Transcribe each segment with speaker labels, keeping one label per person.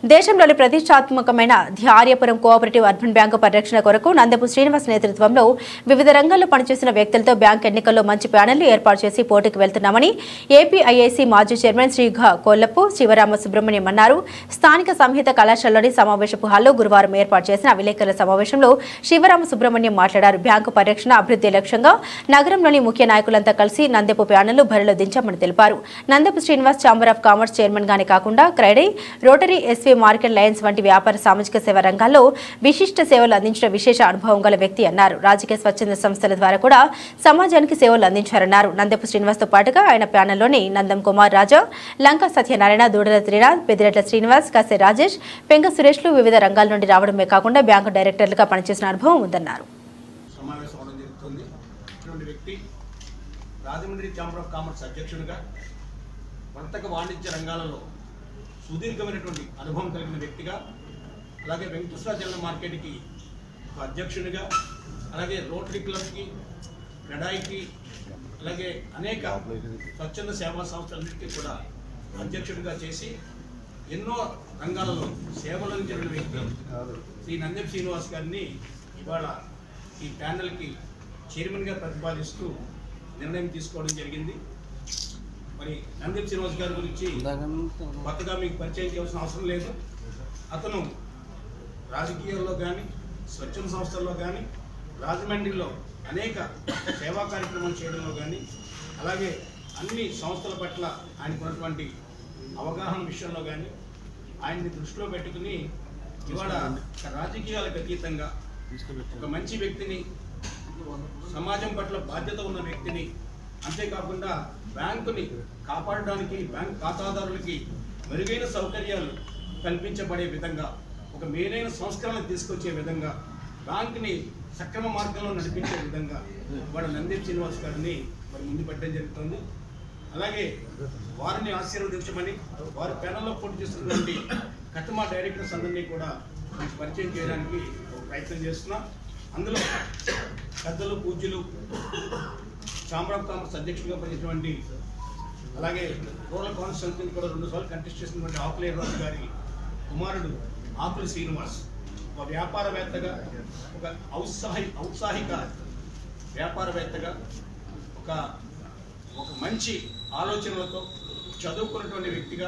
Speaker 1: దేశంలోని ప్రతిష్టాత్మకమైన ధ్యార్యపురం cooperative urban bank పరిరక్షణ కొరకు నందపు శ్రీనివాస్ నేతృత్వంలో వివిధ రంగాల్లో పనిచేసిన వ్యక్తులతో బ్యాంక్ ఎన్నికల్లో మంచి ప్యానెల్ను ఏర్పాటు చేసి పోటీకి వెళ్తున్నామని ఏపీఐఐసీ మాజీ చైర్మన్ శ్రీ కొల్లపు శివరామ సుబ్రహ్మణ్యం అన్నారు. స్థానిక సంహిత కళాశాలలోని సమావేశపు హాల్లో గురువారం ఏర్పాటు చేసిన విలేకరుల సమావేశంలో శివరామ సుబ్రహ్మణ్యం మాట్లాడారు. బ్యాంకు పరిరక్షణ అభివృద్ధి లక్ష్యంగా నగరంలోని ముఖ్య నాయకులంతా కలిసి నందపు ప్యానెల్ను బరిలో దించామని తెలిపారు. Nandapu Srinivas chamber of commerce chairman గానే కాకుండా CREDAI, Rotary, SV market Lions వంటి వ్యాపార సామాజిక సేవ రంగాల్లో విశిష్ట సేవలు అందించిన విశేష అనుభవం గల వ్యక్తి అన్నారు. రాజకీయ స్వచ్ఛంద సంస్థల ద్వారా కూడా సమాజానికి సేవలు అందించారన్నారు. నందపు శ్రీనివాస్ తో పాటుగా ఆయన ప్యానెల్లోని నందం కుమార్ రాజా, లంకా సత్యనారాయణ, దూడల త్రినాథ్, పెద్దిరెడ్ల శ్రీనివాస్, కసే రాజేష్, పెంగ సురేష్లు వివిధ రంగాల నుండి రావడమే కాకుండా బ్యాంకు డైరెక్టర్లుగా పనిచేసిన అనుభవం ఉందన్నారు.
Speaker 2: రాజమండ్రి ఛాంబర్ ఆఫ్ కామర్స్ అధ్యక్షునిగా వర్తక వాణిజ్య రంగాలలో సుదీర్ఘమైనటువంటి అనుభవం కలిగిన వ్యక్తిగా, అలాగే వెంకటేశ్వర జనరల్ మార్కెట్కి అధ్యక్షునిగా, అలాగే రోటరీ క్లబ్కి, క్రెడాయికి, అలాగే అనేక స్వచ్ఛంద సేవా సంస్థలన్నింటికీ కూడా అధ్యక్షుడిగా చేసి ఎన్నో రంగాలలో సేవలు అందించిన వ్యక్తి శ్రీ నందెపు శ్రీనివాస్ గారిని ఇవాళ ఈ ప్యానెల్కి చైర్మన్గా ప్రతిపాదిస్తూ నిర్ణయం తీసుకోవడం జరిగింది. మరి నందెపు శ్రీనివాస్ గారి గురించి కొత్తగా మీకు పరిచయం చేయాల్సిన అవసరం లేదు. అతను రాజకీయాల్లో కానీ, స్వచ్ఛంద సంస్థల్లో కానీ, రాజమండ్రిలో అనేక సేవా కార్యక్రమాలు చేయడంలో కానీ, అలాగే అన్ని సంస్థల పట్ల ఆయనకున్నటువంటి అవగాహన విషయంలో కానీ ఆయన్ని దృష్టిలో పెట్టుకుని ఇవాళ రాజకీయాలకు అతీతంగా ఒక మంచి వ్యక్తిని, సమాజం పట్ల బాధ్యత ఉన్న వ్యక్తిని, అంతేకాకుండా బ్యాంకుని కాపాడడానికి బ్యాంక్ ఖాతాదారులకి మెరుగైన సౌకర్యాలు కల్పించబడే విధంగా, ఒక మేలైన సంస్కరణ తీసుకొచ్చే విధంగా, బ్యాంకుని సక్రమ మార్గంలో నడిపించే విధంగా వాడు నందెపు శ్రీనివాస్ గారిని మరి ముందు పెట్టడం జరుగుతుంది. అలాగే వారిని ఆశీర్వదించమని వారి ప్యానెల్లో పోటీ చేస్తున్నటువంటి కథమా డైరెక్టర్స్ అందరినీ కూడా పరిచయం చేయడానికి ప్రయత్నం చేస్తున్నాం. అందులో పెద్దలు, పూజ్యులు, ఛాంబర్ ఆఫ్ కామర్స్ అధ్యక్షుడిగా పనిచేసినటువంటి, అలాగే రూరల్ కాన్స్టిట్యూన్సీని కూడా 2 సార్లు కంటెస్ట్ చేసినటువంటి ఆకులేరు రాజు గారి కుమారుడు ఆకుల శ్రీనివాస్ ఒక వ్యాపారవేత్తగా, ఒక ఔత్సాహిక వ్యాపారవేత్తగా, ఒక మంచి ఆలోచనలతో చదువుకున్నటువంటి వ్యక్తిగా,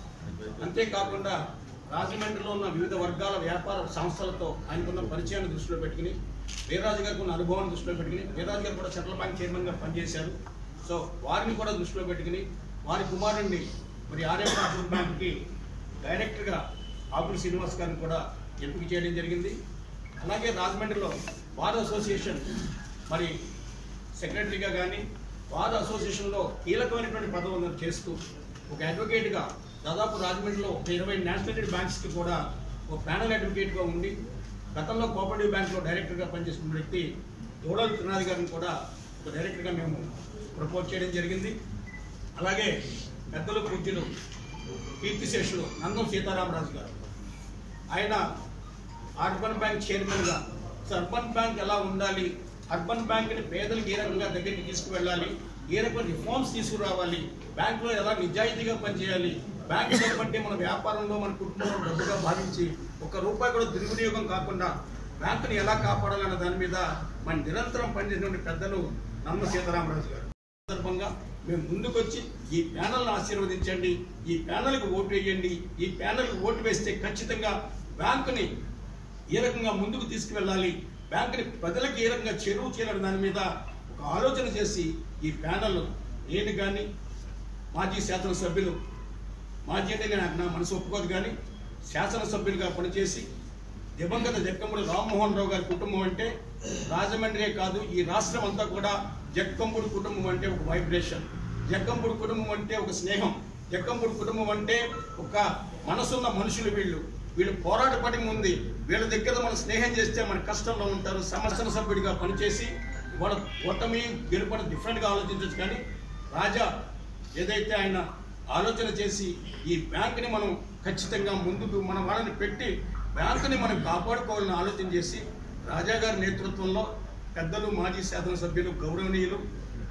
Speaker 2: అంతేకాకుండా రాజమండ్రిలో ఉన్న వివిధ వర్గాల వ్యాపార సంస్థలతో ఆయనకున్న పరిచయాన్ని దృష్టిలో పెట్టుకుని, వీర్రాజు గారికి ఉన్న అనుభవాన్ని దృష్టిలో పెట్టుకుని, వీర్రాజు గారు కూడా సెంట్రల్ బ్యాంక్ చైర్మన్గా పనిచేశారు. సో వారిని కూడా దృష్టిలో పెట్టుకుని వారి కుమారుడిని మరి ఆర్ఎఫ్ అర్బన్ బ్యాంక్కి డైరెక్టర్గా ఆకుల శ్రీనివాస్ గారిని కూడా ఎంపిక చేయడం జరిగింది. అలాగే రాజమండ్రిలో బార్ అసోసియేషన్ మరి సెక్రటరీగా కానీ, బార్ అసోసియేషన్లో కీలకమైనటువంటి పదవులను చేస్తూ ఒక అడ్వకేట్గా దాదాపు రాజమండ్రిలో 20 నేషనల్ బ్యాంక్స్కి కూడా ఒక ప్యానల్ అడ్వకేట్గా ఉండి గతంలో కోఆపరేటివ్ బ్యాంక్లో డైరెక్టర్గా పనిచేసిన వ్యక్తి దూడల త్రినాథ్ గారిని కూడా ఒక డైరెక్టర్గా మేము ప్రపోజ్ చేయడం జరిగింది. అలాగే పెద్దలు, పూజ్యులు, కీర్తిశేషులు నందం సీతారామరాజు గారు, ఆయన అర్బన్ బ్యాంక్ చైర్మన్గా అర్బన్ బ్యాంక్ ఎలా ఉండాలి, అర్బన్ బ్యాంక్ని పేదలకు ఏ రకంగా దగ్గరికి తీసుకువెళ్ళాలి, ఏ రకమైన రిఫార్మ్స్ తీసుకురావాలి, బ్యాంకులో ఎలా నిజాయితీగా పనిచేయాలి, బ్యాంకు డబ్బు మన వ్యాపారంలో మన కుటుంబంలో డబ్బుగా భావించి ₹1 కూడా దుర్వినియోగం కాకుండా బ్యాంకుని ఎలా కాపాడాలన్న దాని మీద మన నిరంతరం పనిచేసినటువంటి పెద్దలు నందం సీతారామరాజు గారు సందర్భంగా మేము ముందుకొచ్చి ఈ ప్యానెల్ను ఆశీర్వదించండి, ఈ ప్యానెల్కి ఓటు వేయండి, ఈ ప్యానెల్కి ఓటు వేస్తే ఖచ్చితంగా బ్యాంకుని ఏ రకంగా ముందుకు తీసుకువెళ్ళాలి, బ్యాంకుని ప్రజలకు ఏ రకంగా చెరువు చేయాలని దాని మీద ఒక ఆలోచన చేసి ఈ ప్యానెల్ నేను కానీ, మాజీ శాసనసభ్యులు, మాజీ అంటే నా మనసు ఒప్పుకోదు కానీ శాసనసభ్యులుగా పనిచేసి దివంగత జక్కంపూడి రామ్మోహన్ రావు గారి కుటుంబం అంటే రాజమండ్రే కాదు ఈ రాష్ట్రం అంతా కూడా జక్కంపూడి కుటుంబం అంటే ఒక వైబ్రేషన్, జక్కంపూడి కుటుంబం అంటే ఒక స్నేహం, జక్కంపూడి కుటుంబం అంటే ఒక మనసున్న మనుషులు. వీళ్ళు పోరాట పటి ఉంది, వీళ్ళ దగ్గర మనం స్నేహం చేస్తే మన కష్టంలో ఉంటారు. శాసనసభ్యుడిగా పనిచేసి వాళ్ళ ఓటమి గెలుపని డిఫరెంట్గా ఆలోచించవచ్చు, కానీ రాజా ఏదైతే ఆయన ఆలోచన చేసి ఈ బ్యాంకుని మనం ఖచ్చితంగా ముందుకు మన వాళ్ళని పెట్టి బ్యాంకుని మనం కాపాడుకోవాలని ఆలోచన చేసి రాజా గారి నేతృత్వంలో పెద్దలు, మాజీ శాసనసభ్యులు, గౌరవనీయులు,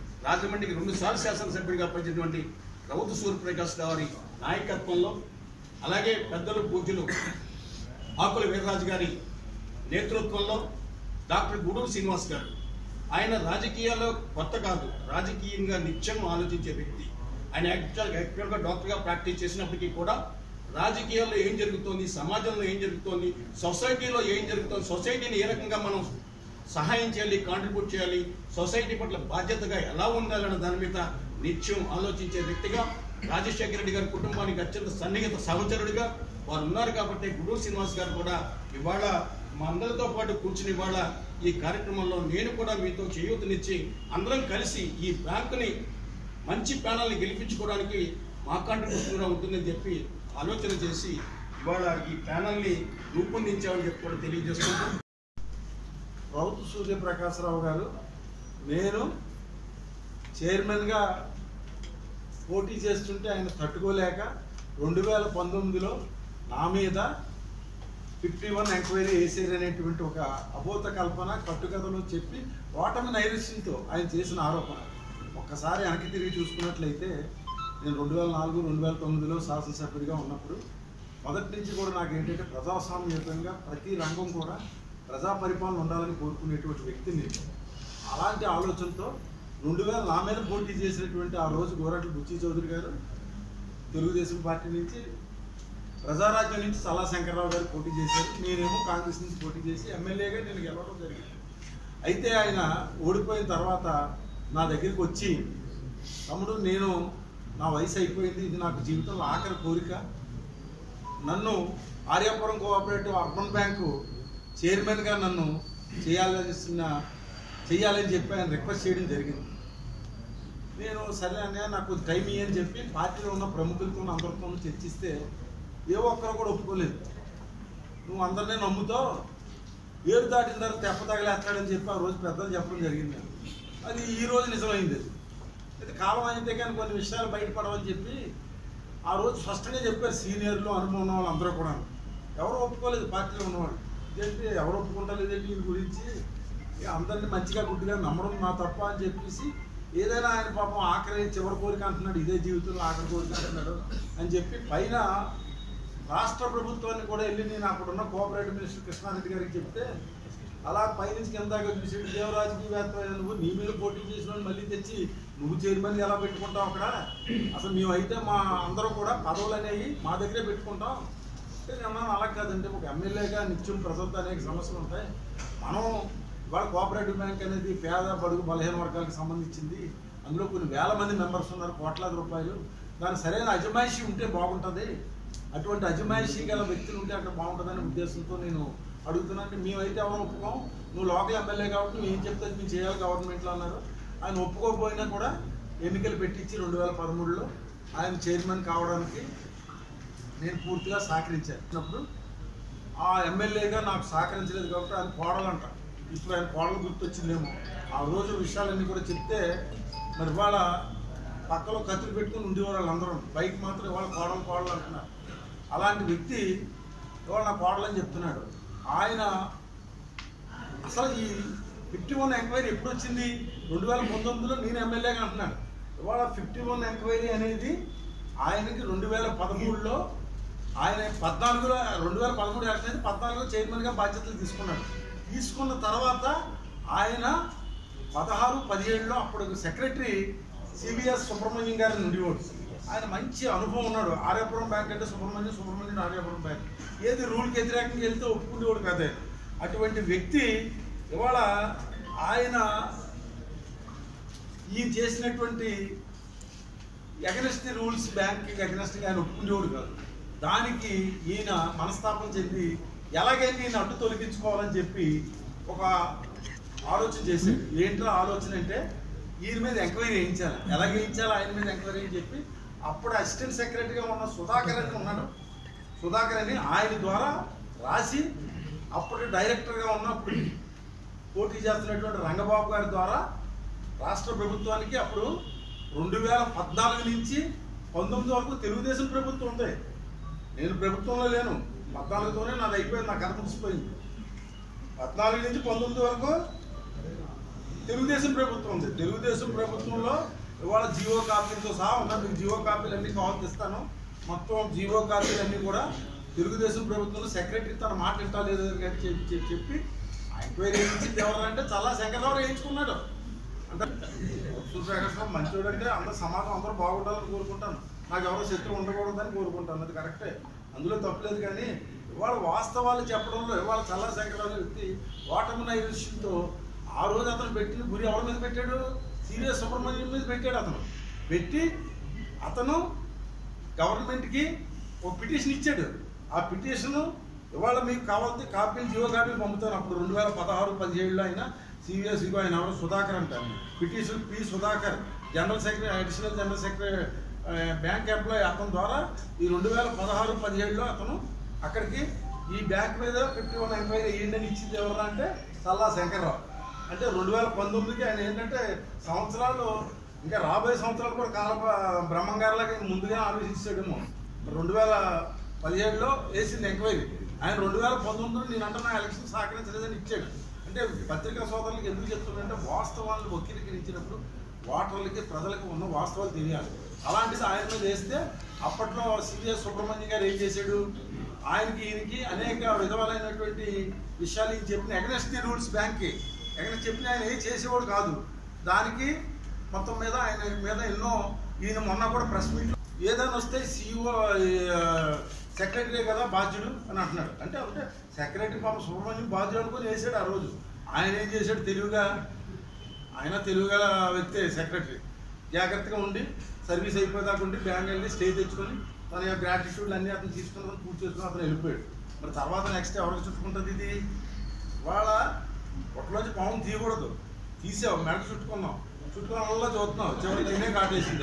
Speaker 2: రాజమండ్రికి 2 సార్లు శాసనసభ్యుడిగా పనిచేసినటువంటి రౌతు సూర్యప్రకాష్ గారి నాయకత్వంలో అలాగే పెద్దలు పూజ్యులు ఆకుల వీర్రాజు గారి నేతృత్వంలో డాక్టర్ గూడూరు శ్రీనివాస్ గారు, ఆయన రాజకీయాల్లో కొత్త కాదు, రాజకీయంగా నిత్యం ఆలోచించే వ్యక్తి. ఆయన యాక్చువల్గా డాక్టర్గా ప్రాక్టీస్ చేసినప్పటికీ కూడా రాజకీయాల్లో ఏం జరుగుతోంది, సమాజంలో ఏం జరుగుతోంది, సొసైటీలో ఏం జరుగుతోంది, సొసైటీని ఏ రకంగా మనం సహాయం చేయాలి, కాంట్రిబ్యూట్ చేయాలి, సొసైటీ పట్ల బాధ్యతగా ఎలా ఉండాలన్న దాని మీద నిత్యం ఆలోచించే వ్యక్తిగా, రాజశేఖర రెడ్డి గారి కుటుంబానికి అత్యంత సన్నిహిత సహచరుడిగా వారు ఉన్నారు. కాబట్టి గూడూరు శ్రీనివాస్ గారు కూడా ఇవాళ మా అందరితో పాటు కూర్చుని ఇవాళ ఈ కార్యక్రమంలో నేను కూడా మీతో చేయూతనిచ్చి అందరం కలిసి ఈ బ్యాంకుని మంచి ప్యానల్ని గెలిపించుకోవడానికి మా కాంట్రిబ్యూషన్ కూడా ఉంటుందని చెప్పి ఆలోచన చేసి ఇవాళ ఈ ప్యానల్ని రూపొందించామని చెప్పి కూడా తెలియజేస్తున్నాను.
Speaker 3: రౌతు సూర్యప్రకాశరావు గారు, నేను చైర్మన్గా పోటీ చేస్తుంటే ఆయన తట్టుకోలేక 2019లో నా మీద 51 ఎంక్వైరీ వేసేరనేటువంటి ఒక అబోధ కల్పన కట్టుకథలో చెప్పి ఓటమి నైరుష్యంతో ఆయన చేసిన ఆరోపణ. ఒక్కసారి వెనక్కి తిరిగి చూసుకున్నట్లయితే నేను 2004, 2009లో శాసనసభ్యుడిగా ఉన్నప్పుడు మొదటి నుంచి కూడా నాకు ఏంటంటే ప్రజాస్వామ్యయుతంగా ప్రతి రంగం కూడా ప్రజా పరిపాలన ఉండాలని కోరుకునేటువంటి వ్యక్తిని. అలాంటి ఆలోచనతో 2000 నా మీద పోటీ చేసినటువంటి ఆ రోజు గోరట్ల బుచ్చి చౌదరి గారు తెలుగుదేశం పార్టీ నుంచి, ప్రజారాజ్యం నుంచి చల్లా శంకర్రావు గారు పోటీ చేశారు. నేనేమో కాంగ్రెస్ నుంచి పోటీ చేసి ఎమ్మెల్యేగా నేను గెలవడం జరిగింది. అయితే ఆయన ఓడిపోయిన తర్వాత నా దగ్గరికి వచ్చి, తమ్ముడు నేను నా వయసు అయిపోయింది, ఇది నాకు జీవితంలో ఆఖరి కోరిక, నన్ను ఆర్యాపురం కోఆపరేటివ్ అర్బన్ బ్యాంకు చైర్మన్గా నన్ను చేయాలని చెప్పి ఆయన రిక్వెస్ట్ చేయడం జరిగింది. నేను సరే అనే నాకు టైం ఇయ్యని చెప్పి పార్టీలో ఉన్న ప్రముఖులతో అందరితో చర్చిస్తే ఏ ఒక్కరు కూడా ఒప్పుకోలేదు. నువ్వు అందరినీ నమ్ముతావు, ఏరు దాటిన తర్వాత తెప్ప తగలేస్తాడని చెప్పి ఆ రోజు పెద్దలు చెప్పడం జరిగింది. అది ఈ రోజు నిజమైంది. అయితే కాలం అయితే కానీ కొన్ని విషయాలు బయటపడవని చెప్పి ఆ రోజు స్పష్టంగా చెప్పారు సీనియర్లు, అనుభవం ఉన్న వాళ్ళు అందరూ కూడా. ఎవరు ఒప్పుకోలేదు పార్టీలో ఉన్నవాళ్ళు. ఇదేంటి ఎవరు ఒప్పుకుంటలేదేంటి దీని గురించి, అందరినీ మంచిగా గుడ్డిగా నమ్మడం నా తప్ప అని చెప్పేసి, ఏదైనా ఆయన పాపం ఆఖరి చివరి కోరిక అంటున్నాడు, ఇదే జీవితంలో ఆఖరి కోరిక అంటున్నాడు అని చెప్పి పైన రాష్ట్ర ప్రభుత్వాన్ని కూడా వెళ్ళి నేను అక్కడున్న కోఆపరేటివ్ మినిస్టర్ కృష్ణారెడ్డి గారికి చెప్తే, అలా పైనుంచి కిందాగా చూసి దేవరాజకీయవేత్త నువ్వు, నీ మీద పోటీ చేసిన మళ్ళీ తెచ్చి నువ్వు చైర్మన్ ఎలా పెట్టుకుంటావు అక్కడ, అసలు మేమైతే మా అందరూ కూడా పదవులు అనేవి మా దగ్గరే పెట్టుకుంటాం. అన్నాను అలా కాదంటే ఒక ఎమ్మెల్యేగా నిత్యం ప్రజలతో అనేక సమస్యలు ఉంటాయి. మనం ఇవాళ కోఆపరేటివ్ బ్యాంక్ అనేది పేద బడుగు బలహీన వర్గాలకు సంబంధించింది, అందులో కొన్ని వేల మంది మెంబర్స్ ఉన్నారు, కోట్లాది రూపాయలు, దానికి సరైన అజమాయిషీ ఉంటే బాగుంటుంది, అటువంటి అజమాయిషీ గల వ్యక్తులు ఉంటే అక్కడ బాగుంటుందనే ఉద్దేశంతో నేను అడుగుతున్నాను. మేమైతే ఎవరు ఒప్పుకోం, నువ్వు లోకల్ ఎమ్మెల్యే కాబట్టి నువ్వు ఏం చెప్తే మేము చేయాలి గవర్నమెంట్లో అన్నారు. ఆయన ఒప్పుకోకపోయినా కూడా ఎన్నికలు పెట్టించి 2013లో ఆయన చైర్మన్ కావడానికి నేను పూర్తిగా సహకరించాను. ఆ ఎమ్మెల్యేగా నాకు సహకరించలేదు కాబట్టి ఆయన కోడలంట, ఇప్పుడు ఆయన కోడలు గుర్తొచ్చిందేమో. ఆ రోజు విషయాలన్నీ కూడా చెప్తే మరి ఇవాళ పక్కలో కత్తులు పెట్టుకుని ఉండేవారు వాళ్ళందరూ, బయట మాత్రం ఇవాళ కోడలు అంటున్నారు. అలాంటి వ్యక్తి ఇవాళ నా కోడలని చెప్తున్నాడు. ఆయన అసలు ఈ 51 ఎంక్వైరీ ఎప్పుడు వచ్చింది, 2019లో నేను ఎమ్మెల్యేగా అంటున్నాడు. ఇవాళ 51 ఎంక్వైరీ అనేది ఆయనకి 2013లో ఆయన 2013 ఎలక్షన్ అయితే 14లో చైర్మన్గా బాధ్యతలు తీసుకున్నాడు. తీసుకున్న తర్వాత ఆయన 16-17లో అప్పుడు సెక్రటరీ సిబిఎస్ సుబ్రహ్మణ్యం గారిని ఉండేవాడు. ఆయన మంచి అనుభవం ఉన్నాడు. ఆర్యాపురం బ్యాంక్ అంటే సుబ్రహ్మణ్యం ఆర్యాపురం బ్యాంక్ ఏది రూల్కి వ్యతిరేకంగా వెళ్తే ఒప్పుకునేవాడు కదే. అటువంటి వ్యక్తి ఇవాళ ఆయన ఈ చేసినటువంటి అగెనెస్ట్ ది రూల్స్, బ్యాంకింగ్ అగెనెస్ట్గా ఆయన ఒప్పుకునేవాడు కాదు. దానికి ఈయన మనస్తాపం చెంది ఎలాగైతే ఈయన అడ్డు తొలగించుకోవాలని చెప్పి ఒక ఆలోచన చేశాడు. ఏంటో ఆలోచన అంటే ఈయన మీద ఎంక్వైరీ వేయించాలి, ఎలాగ వేయించాలి ఆయన మీద ఎంక్వైరీ అని చెప్పి అప్పుడు అసిస్టెంట్ సెక్రటరీగా ఉన్న సుధాకర్ అని ఉన్నాడు. సుధాకర్ అని ఆయన ద్వారా రాసి అప్పుడు డైరెక్టర్గా ఉన్నప్పుడు పోటీ చేస్తున్నటువంటి రంగబాబు గారి ద్వారా రాష్ట్ర ప్రభుత్వానికి అప్పుడు 2014 నుంచి 19 వరకు తెలుగుదేశం ప్రభుత్వం ఉంది. నేను ప్రభుత్వంలో లేను, 14తోనే నాది అయిపోయింది, నాకు కనిపించిపోయింది. 14 నుంచి 19 వరకు తెలుగుదేశం ప్రభుత్వం ఉంది. తెలుగుదేశం ప్రభుత్వంలో ఇవాళ జియో కాపీలతో సహా ఉన్నా, మీకు జియో కాపీలు అన్నీ కావాలి ఇస్తాను. మొత్తం జీవో కాపీలు అన్నీ కూడా తెలుగుదేశం ప్రభుత్వంలో సెక్రటరీ తన మాట వింటలేదు చెప్పి ఎంక్వైరీ చేయించింది ఎవరంటే చల్లా శంకర్రావు వేయించుకున్నాడు. అంటే శంకర్రావు మంచోడు అంటే అందరూ సమాజం అందరూ బాగుండాలని కోరుకుంటాను, నాకు ఎవరో శత్రువు ఉండకూడదని కోరుకుంటాను, అది కరెక్టే, అందులో తప్పలేదు. కానీ ఇవాళ వాస్తవాలు చెప్పడంలో ఇవాళ చల్లా శంకర్రావు వ్యక్తి ఓటమి నైవేశ్యంతో ఆ రోజు అతను పెట్టిన గురి ఎవరి మీద పెట్టాడు, సివిఎస్ సుబ్రహ్మణ్యం మీద పెట్టాడు. అతను పెట్టి అతను గవర్నమెంట్కి ఒక పిటిషన్ ఇచ్చాడు. ఆ పిటిషను ఇవాళ మీకు కావాలంటే కాపీలు జీవో కాపీలు పంపుతాను. అప్పుడు 2016-17లో ఆయన సివిఎస్ ఆయన ఎవరు సుధాకర్ అంటారు, petition P Sudhakar general secretary, additional general secretary bank employee. అతని ద్వారా ఈ 2016-17లో అతను అక్కడికి ఈ బ్యాంక్ మీద 51 ఎంక్వైరీ ఏంటని ఇచ్చింది ఎవరు అంటే చల్లా శంకర్రావు. అంటే 2019కి ఆయన ఏంటంటే సంవత్సరాలు ఇంకా రాబోయే సంవత్సరాలు కూడా కాల బ్రహ్మంగారులాగా ముందుగా ఆలోచించాడేమో. 2017లో వేసింది ఎంక్వైరీ, ఆయన 2019లో నేను అంటున్నా ఎలక్షన్ సహకరించలేదని ఇచ్చాడు. అంటే పత్రికా సోదరులకు ఎందుకు చెప్తుందంటే వాస్తవాలను వక్రీకరించినప్పుడు ఓటర్లకి ప్రజలకు ఉన్న వాస్తవాలు తెలియాలి. అలాంటిది ఆయన మీద వేస్తే అప్పట్లో సివిఎస్ సుబ్రహ్మణ్యం గారు ఏం చేశాడు, ఆయనకి ఈయనకి అనేక విధములైనటువంటి విషయాలు ఈయన చెప్పిన అగెన్స్ట్ ది రూల్స్ బ్యాంక్కి ఎగనెస్ట్ చెప్పిన ఆయన ఏం చేసేవాడు కాదు. దానికి మొత్తం మీద ఆయన మీద ఎన్నో ఈయన మొన్న కూడా ప్రెస్ మీట్ ఏదైనా వస్తే సిఇఓ సెక్రటరీ కదా బాధ్యుడు అని అంటున్నాడు. అంటే సెక్రటరీ పాప సుబ్రహ్మణ్యం బాధ్యుడు అనుకుని వేసాడు ఆ రోజు. ఆయన ఏం చేశాడు తెలివిగా, ఆయన తెలివిగా వ్యక్తే సెక్రటరీ, జాగ్రత్తగా ఉండి సర్వీస్ అయిపోయేదాకా ఉండి బ్యాంక్ వెళ్ళి స్టే తెచ్చుకొని తన యొక్క గ్రాటిట్యూడ్లు అన్నీ అతను తీసుకుని పూర్తి చేసుకుని అతను వెళ్ళిపోయాడు. మరి తర్వాత నెక్స్ట్ ఎవరికి చుట్టుకుంటుంది ఇది? వాళ్ళ ఒక్కలోంచి పాము తీయకూడదు, తీసావు మెడ చుట్టుకున్నాం, చుట్టుకున్న వల్ల చూస్తున్నావు, చివరికి నేనే కార్డు వేసింది.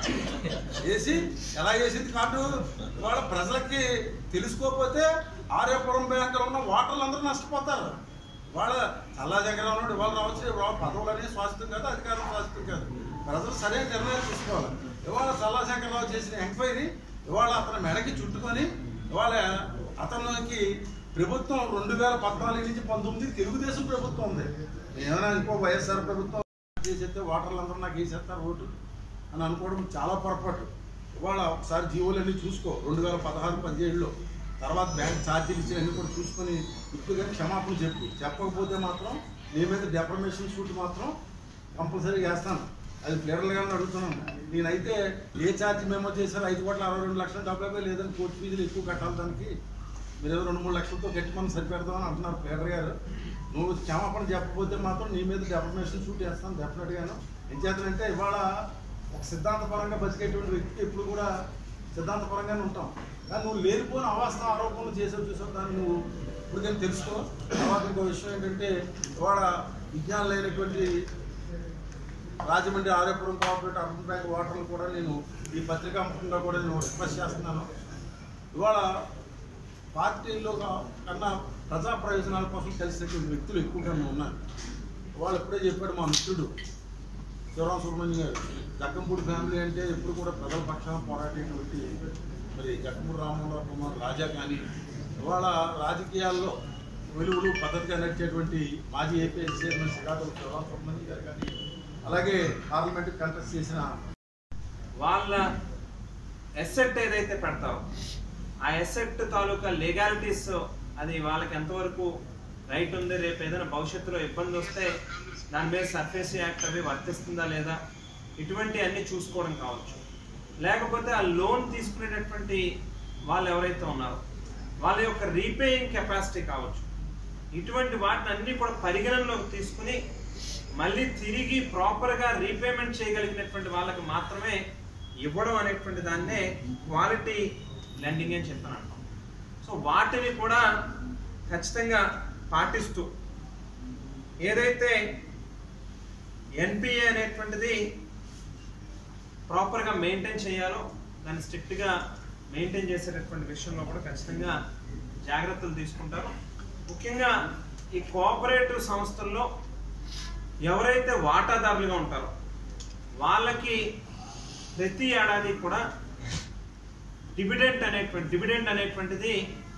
Speaker 3: వేసి ఎలా వేసింది కార్డు? వాళ్ళ ప్రజలకి తెలుసుకోకపోతే ఆర్యపురం బ్యాంకులో ఉన్న ఓటర్లు అందరూ నష్టపోతారు. వాళ్ళ చల్లా దగ్గర ఉన్నాడు ఇవాళ రావచ్చు, ఇవాళ పదవులు అనేది శాశ్వతం కాదు, అధికారం శాశ్వతం కాదు, ప్రజలు సరైన నిర్ణయాలు తీసుకోవాలి. ఇవాళ చల్లా శంకర్రావు చేసిన ఎంక్వైరీ ఇవాళ అతని మెడకి చుట్టుకొని ఇవాళ అతనికి ప్రభుత్వం 2014 నుంచి 19 తెలుగుదేశం ప్రభుత్వం ఉంది. ఏమైనా ఇంకో వైఎస్ఆర్ ప్రభుత్వం చేసేస్తే ఓటర్లు అందరూ నాకు వేసేస్తారు ఓటు అని అనుకోవడం చాలా పొరపాటు. ఇవాళ ఒకసారి జీవోలన్నీ చూసుకో 2016-17లో, తర్వాత బ్యాంక్ ఛార్జీలు ఇచ్చినవన్నీ కూడా చూసుకొని ఇప్పుడుగా క్షమాపణ చెప్పకపోతే మాత్రం నీ మీద డెఫర్మేషన్ సూట్ మాత్రం కంపల్సరీగా వేస్తాను. అది క్లియర్గానే అడుగుతున్నాను. నేనైతే ఏ ఛార్జీ మెమో చేశారో 5,62,00,000 లేదని కోర్టు ఫీజులు ఎక్కువ కట్టాలి, దానికి మీరు ఏదో 2-3 లక్షలతో గట్టి మనం సరిపెడతామని అంటున్నారు ప్లేడర్ గారు. నువ్వు క్షమాపణ చెప్పకపోతే మాత్రం నీ మీద డెఫర్మేషన్ సూట్ వేస్తాను డెఫినెట్గాను. ఏం చేస్తానంటే ఇవాళ ఒక సిద్ధాంతపరంగా బతికేటువంటి వ్యక్తి ఎప్పుడు కూడా సిద్ధాంతపరంగానే ఉంటాం. కానీ నువ్వు లేనిపోయిన అవాస్తవ ఆరోపణలు చూసావు దాన్ని నువ్వు ఇప్పుడు నేను తెలుసుకో. తర్వాత ఇంకో విషయం ఏంటంటే ఇవాళ విజ్ఞానం లేనటువంటి Rajahmundry Aryapuram cooperative urban bank ఓటర్లు కూడా నేను ఈ పత్రికాముఖంగా కూడా నేను రిక్వెస్ట్ చేస్తున్నాను. ఇవాళ పార్టీల్లో కన్నా ప్రజా ప్రయోజనాల కోసం కలిసినటువంటి వ్యక్తులు ఎక్కువగా ఉన్నారు. వాళ్ళు ఎప్పుడే చెప్పాడు మా మిత్రుడు శివరాం సుబ్రహ్మణ్యం గారు, జక్కంపూడి ఫ్యామిలీ అంటే ఎప్పుడు కూడా ప్రజల పక్షాన పోరాడేటువంటి మరి జక్కంపూడి రామమోహన్ కుమార్ రాజా కానీ ఇవాళ రాజకీయాల్లో వెలుగులు పద్ధతిగా నడిచేటువంటి మాజీ ఏపీ చైర్మన్ శ్రీకాకుళం శివరాం సుబ్రహ్మణ్యం గారు కానీ అలాగే పార్లమెంట్ కంటెస్ట్ చేసిన
Speaker 4: వాళ్ళ ఎసెట్ ఏదైతే పెడతారో ఆ ఎసెట్ తాలూకా లీగాలిటీస్ అది వాళ్ళకి ఎంతవరకు రైట్ ఉంది, రేపు ఏదైనా భవిష్యత్తులో ఇబ్బంది వస్తే దాని మీద సర్ఫేసీ యాక్ట్ అవి వర్తిస్తుందా లేదా, ఇటువంటి అన్నీ చూసుకోవడం కావచ్చు. లేకపోతే ఆ లోన్ తీసుకునేటటువంటి వాళ్ళు ఎవరైతే ఉన్నారో వాళ్ళ యొక్క రీపేయింగ్ కెపాసిటీ కావచ్చు, ఇటువంటి వాటిని అన్నీ కూడా పరిగణనలోకి తీసుకుని మళ్ళీ తిరిగి ప్రాపర్గా రీపేమెంట్ చేయగలిగినటువంటి వాళ్ళకి మాత్రమే ఇవ్వడం అనేటువంటి దాన్నే క్వాలిటీ లెండింగ్ అని చెప్పాను అంటాం. సో వాటిని కూడా ఖచ్చితంగా పాటిస్తూ ఏదైతే ఎన్పిఏ అనేటువంటిది ప్రాపర్గా మెయింటైన్ చేయాలో దాన్ని స్ట్రిక్ట్గా మెయింటైన్ చేసేటటువంటి విషయంలో కూడా ఖచ్చితంగా జాగ్రత్తలు తీసుకుంటారు. ముఖ్యంగా ఈ కోఆపరేటివ్ సంస్థల్లో ఎవరైతే వాటాదారులుగా ఉంటారో వాళ్ళకి ప్రతి ఏడాది కూడా డివిడెండ్ అనేటువంటిది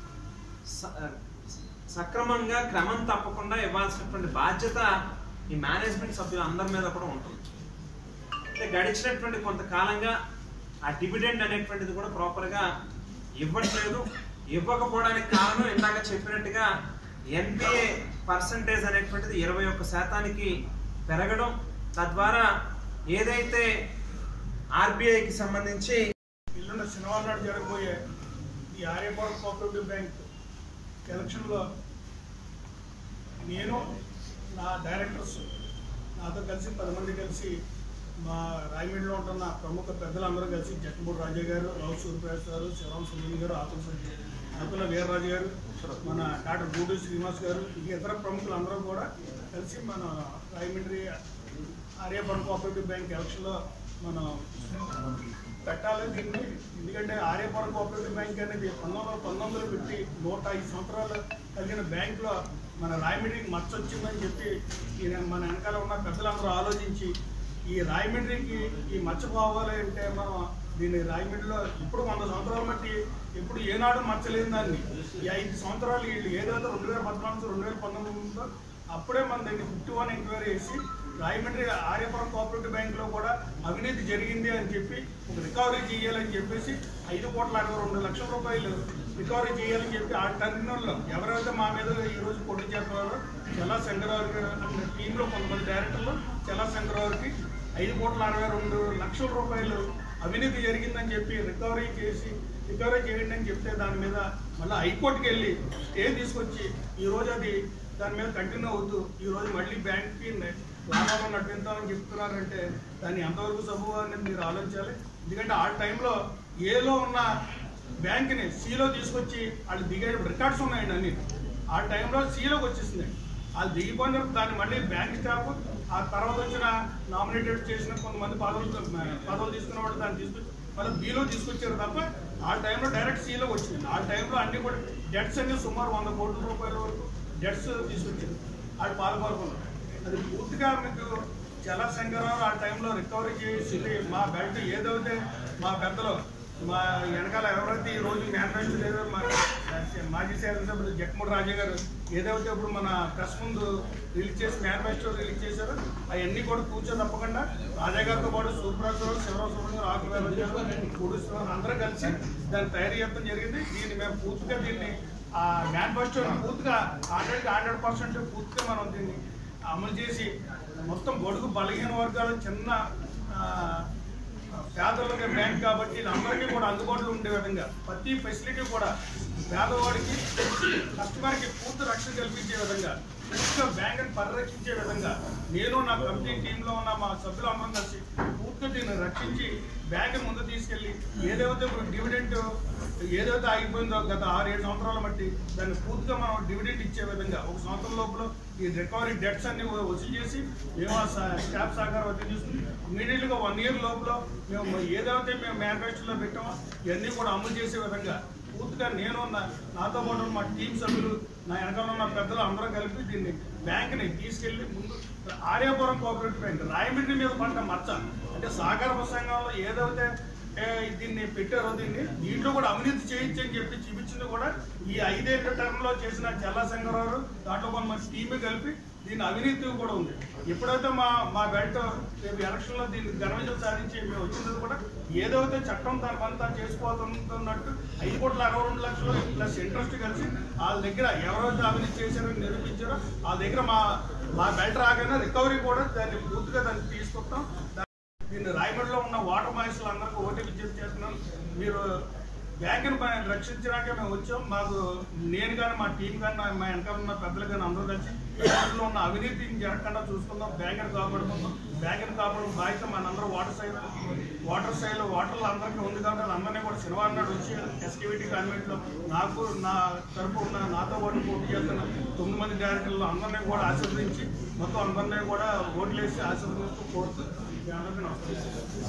Speaker 4: సక్రమంగా క్రమం తప్పకుండా ఇవ్వాల్సినటువంటి బాధ్యత ఈ మేనేజ్మెంట్ సభ్యులు అందరి మీద కూడా ఉంటుంది. అంటే గడిచినటువంటి కొంతకాలంగా ఆ డివిడెండ్ అనేటువంటిది కూడా ప్రాపర్గా ఇవ్వట్లేదు. ఇవ్వకపోవడానికి కారణం ఇందాక చెప్పినట్టుగా ఎన్పిఏ పర్సంటేజ్ అనేటువంటిది 21% పెరగడం, తద్వారా ఏదైతే ఆర్బీఐకి సంబంధించి
Speaker 5: ఇల్లున్న శనివారం నాడు జరగబోయే ఈ ఆర్యపురం కోఆపరేటివ్ బ్యాంక్ ఎలక్షన్లో నేను నా డైరెక్టర్స్ నాతో కలిసి 10 మంది కలిసి మా రాయమండ్రిలో ఉంటున్న ప్రముఖ పెద్దలందరూ కలిసి జట్టిపూడి రాజయ్య గారు, రావు సూర్యప్రకాష్ గారు, శివరాం సునీల్ గారు, ఆకుల వీర్రాజు గారు, మన డాక్టర్ గూడూరు శ్రీనివాస్ గారు, ఈ ఇతర ప్రముఖులందరూ కూడా కలిసి మన రాయమండ్రి ఆర్యపురం కోఆపరేటివ్ బ్యాంక్ ఎలక్షన్లో మనం పెట్టాలి దీన్ని. ఎందుకంటే ఆర్యపురం కోఆపరేటివ్ బ్యాంక్ అనేది 1919 పెట్టి 105 సంవత్సరాలు కలిగిన బ్యాంకులో మన రాయమండ్రికి మచ్చ వచ్చిందని చెప్పి మన వెనకాల ఉన్న పెద్దలందరూ ఆలోచించి ఈ రాయమండ్రికి ఈ మచ్చ పోవాలి అంటే మనం దీన్ని రాయమండ్రిలో ఇప్పుడు 100 సంవత్సరాలు బట్టి ఎప్పుడు ఏనాడు మచ్చలేని దాన్ని ఈ 5 సంవత్సరాలు వీళ్ళు ఏదైతే 2014 2019 అప్పుడే మన దాన్ని 51 ఎంక్వైరీ చేసి రాయమండ్రి ఆర్యపురం కోఆపరేటివ్ బ్యాంకులో కూడా అవినీతి జరిగింది అని చెప్పి ఒక రికవరీ చేయాలని చెప్పేసి 5,62 రూపాయలు రికవరీ చేయాలని చెప్పి ఆ టర్మినల్లో ఎవరైతే మా మీద ఈరోజు పోటీ చేస్తున్నారో చల్లా శంకరరావు అనే టీంలో కొంతమంది డైరెక్టర్లు చల్లా శంకరరావుకి 5,62 రూపాయలు అవినీతి జరిగిందని చెప్పి రికవరీ చేయండి అని చెప్తే దాని మీద మళ్ళీ హైకోర్టుకి వెళ్ళి స్టే తీసుకొచ్చి ఈరోజు అది దాని మీద కంటిన్యూ అవుతూ ఈరోజు మళ్ళీ బ్యాంక్కి లాభాలు నడిపిస్తామని చెప్తున్నారంటే దాన్ని ఎంతవరకు సబబు అనేది మీరు ఆలోచించాలి. ఎందుకంటే ఆ టైంలో ఏలో ఉన్న బ్యాంక్ని సీలో తీసుకొచ్చి వాళ్ళు దిగే రికార్డ్స్ ఉన్నాయండి అన్ని. ఆ టైంలో సీలోకి వచ్చేసింది. వాళ్ళు దిగిపోయిన దాన్ని మళ్ళీ బ్యాంక్ స్టాఫ్ ఆ తర్వాత వచ్చిన నామినేటెడ్ చేసిన కొంతమంది పదవులు తీసుకున్న వాళ్ళు దాన్ని తీసుకొచ్చి మళ్ళీ బీలో తీసుకొచ్చారు తప్ప ఆ టైంలో డైరెక్ట్ సీలోకి వచ్చింది. ఆ టైంలో అన్ని కూడా డెట్స్ అన్ని సుమారు 100 కోట్ల రూపాయల వరకు డెట్స్ తీసుకొచ్చింది వాళ్ళు పాల్గొనుకున్నారు. అది పూర్తిగా మీకు చల్లా శంకరరావు ఆ టైంలో రికవరీ చేసి మా బెల్ట్ ఏదైతే మా పెద్దలు మా వెనకాల ఎవరైతే ఈ రోజు మేనిఫెస్టో లేదో మా మాజీ శాసనసభ్యులు జట్టిపూడి రాజయ్య గారు ఏదైతే ఇప్పుడు మన ప్రెస్ ముందు రిలీజ్ చేసి మేనిఫెస్టో రిలీజ్ చేశారో అవన్నీ కూడా కూర్చో తప్పకుండా రాజయ్య గారితో పాటు సూర్యప్రకాష్, శివరాం సుబ్రహ్మణ్యం గారు, ఆకుల అందరూ కలిసి దాన్ని తయారు చేయడం జరిగింది. దీన్ని మేము పూర్తిగా దీన్ని ఆ మేనిఫెస్టో పూర్తిగా 100% పూర్తిగా మనం దీన్ని అమలు చేసి మొత్తం బడుగు బలహీన వర్గాలు చిన్న పేదలకి బ్యాంక్ కాబట్టి అందరికీ కూడా అందుబాటులో ఉండే విధంగా ప్రతి ఫెసిలిటీ కూడా పేదవాడికి కస్టమర్కి పూర్తి రక్షణ కల్పించే విధంగా పూర్తిగా బ్యాంకుని పరిరక్షించే విధంగా నేను నా కమిటీ టీంలో ఉన్న మా సభ్యులందరం కలిసి పూర్తిగా దీన్ని రక్షించి బ్యాంకుని ముందు తీసుకెళ్ళి ఏదైతే డివిడెంట్ ఏదైతే ఆగిపోయిందో గత 6-7 సంవత్సరాల బట్టి దాన్ని పూర్తిగా మనం డివిడెంట్ ఇచ్చే విధంగా 1 సంవత్సరం లోపల ఈ రికవరీ డెట్స్ అన్ని వసూలు చేసి మేము స్టాఫ్ సహకారం వసూలు చేసుకుని ఇమీడియట్గా 1 ఇయర్ లోపల మేము ఏదైతే మేము మేనిఫెస్టోలో పెట్టామో ఇవన్నీ కూడా అమలు చేసే విధంగా పూర్తిగా నేను నాతో పాటు మా టీం సభ్యులు నా వెనకాల ఉన్న పెద్దలు అందరం కలిపి దీన్ని బ్యాంక్ని తీసుకెళ్ళి ముందు ఆర్యపురం కోఆపరేటివ్ బ్యాంక్ రాయమండ్రి మీద పడ్డ మచ్చ అంటే సహకార సంఘంలో ఏదైతే దీన్ని పెట్టారో దీంట్లో కూడా అవినీతి చేయొచ్చు అని చెప్పి చూపించింది కూడా ఈ 5 ఏళ్ల టర్మ్లో చేసిన చల్లా శంకరరావు దాంట్లో కొంతమంది టీమే కలిపి దీని అవినీతి కూడా ఉంది. ఎప్పుడైతే మా బెల్ట్ రేపు ఎలక్షన్లో దీన్ని ఘన విజయం సాధించి మేము వచ్చినది కూడా ఏదైతే చట్టం దాని పని తాను చేసుకోవాలన్నట్టు 5,62,00,000 ప్లస్ ఇంట్రెస్ట్ కలిసి వాళ్ళ దగ్గర ఎవరైతే అవినీతి చేశారని నిరూపించారో వాళ్ళ దగ్గర మా బెల్ట్ రాగానే రికవరీ కూడా దాన్ని పూర్తిగా దాన్ని తీసుకొస్తాం. దీన్ని రాయమండ్రిలో ఉన్న వాటర్ మాయిస్లు అందరికీ ఓటీ విజ్ఞప్తి చేస్తున్నాం. మీరు బ్యాంకుని రక్షించడానికే మేము వచ్చాం. మాకు నేను కానీ మా టీం కానీ మా వెనకాల ఉన్న పెద్దలు కానీ అందరూ కలిసి బ్యాంకులో ఉన్న అవినీతిని జరగకుండా చూసుకుందాం, బ్యాంకుని కాపాడుకుందాం. బ్యాంకుని కాపాడు బాధ్యత మనందరూ వాటర్ సైడ్లో వాటర్లు అందరికీ ఉంది కాబట్టి అందరినీ కూడా శనివారం నాడు వచ్చి ఎస్టీవీటీ కాన్వెంట్లో నాకు నా తరపు ఉన్న నాతో పాటు పోటీ చేస్తున్న 9 మంది డైరెక్టర్లు అందరినీ కూడా ఆశీర్వదించి మొత్తం అందరినీ కూడా ఓట్లు వేసి ఆశీర్వదిస్తూ కోరుతూ అందరికీ నమస్కారం.